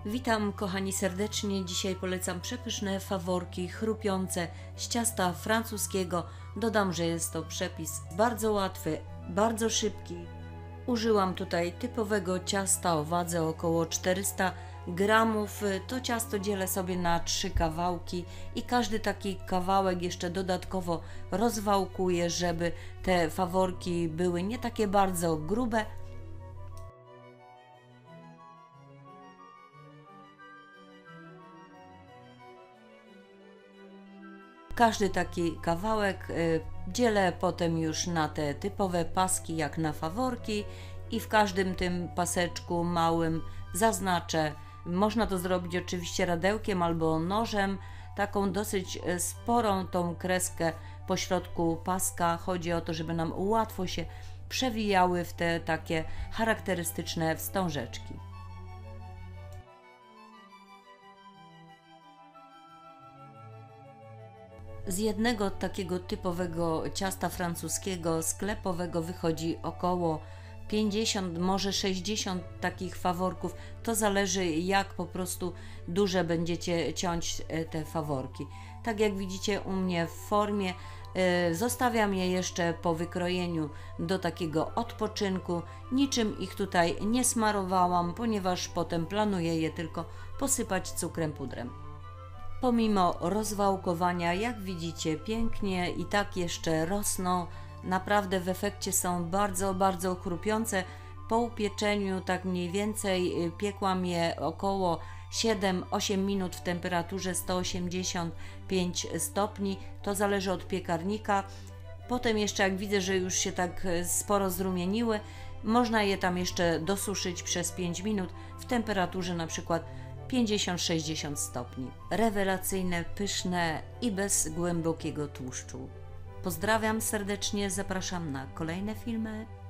Witam kochani serdecznie, dzisiaj polecam przepyszne faworki chrupiące z ciasta francuskiego. Dodam, że jest to przepis bardzo łatwy, bardzo szybki. Użyłam tutaj typowego ciasta o wadze około 400 gramów. To ciasto dzielę sobie na 3 kawałki i każdy taki kawałek jeszcze dodatkowo rozwałkuję, żeby te faworki były nie takie bardzo grube. Każdy taki kawałek dzielę potem już na te typowe paski jak na faworki i w każdym tym paseczku małym zaznaczę. Można to zrobić oczywiście radełkiem albo nożem, taką dosyć sporą tą kreskę po środku paska. Chodzi o to, żeby nam łatwo się przewijały w te takie charakterystyczne wstążeczki. Z jednego takiego typowego ciasta francuskiego sklepowego wychodzi około 50, może 60 takich faworków. To zależy, jak po prostu duże będziecie ciąć te faworki. Tak jak widzicie u mnie w formie, zostawiam je jeszcze po wykrojeniu do takiego odpoczynku. Niczym ich tutaj nie smarowałam, ponieważ potem planuję je tylko posypać cukrem pudrem. Pomimo rozwałkowania, jak widzicie, pięknie i tak jeszcze rosną. Naprawdę w efekcie są bardzo chrupiące. Po upieczeniu tak mniej więcej piekłam je około 7-8 minut w temperaturze 185 stopni. To zależy od piekarnika. Potem jeszcze jak widzę, że już się tak sporo zrumieniły, można je tam jeszcze dosuszyć przez 5 minut w temperaturze na przykład 50-60 stopni. Rewelacyjne, pyszne i bez głębokiego tłuszczu. Pozdrawiam serdecznie, zapraszam na kolejne filmy.